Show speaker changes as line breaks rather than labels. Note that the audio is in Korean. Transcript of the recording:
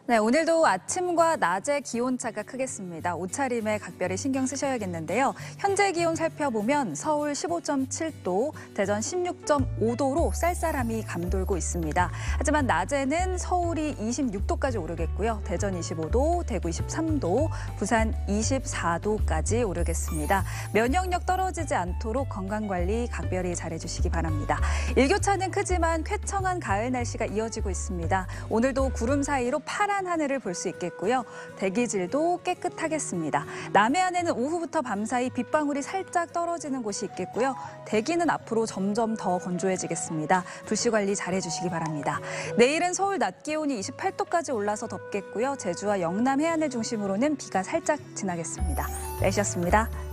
네, 오늘도 아침과 낮의 기온차가 크겠습니다. 옷차림에 각별히 신경 쓰셔야겠는데요. 현재 기온 살펴보면 서울 15.7도, 대전 16.5도로 쌀쌀함이 감돌고 있습니다. 하지만 낮에는 서울이 26도까지 오르겠고요. 대전 25도, 대구 23도, 부산 24도까지 오르겠습니다. 면역력 떨어지지 않도록 건강관리 각별히 잘해주시기 바랍니다. 일교차는 크지만 쾌청한 가을 날씨가 이어지고 있습니다. 오늘도 구름 사이로 파란 하늘을 볼 수 있겠고요. 대기질도 깨끗하겠습니다. 남해안에는 오후부터 밤사이 빗방울이 살짝 떨어지는 곳이 있겠고요. 대기는 앞으로 점점 더 건조해지겠습니다. 불씨 관리 잘해주시기 바랍니다. 내일은 서울 낮 기온이 28도까지 올라서 덥겠고요. 제주와 영남 해안을 중심으로는 비가 살짝 지나겠습니다. 날씨였습니다.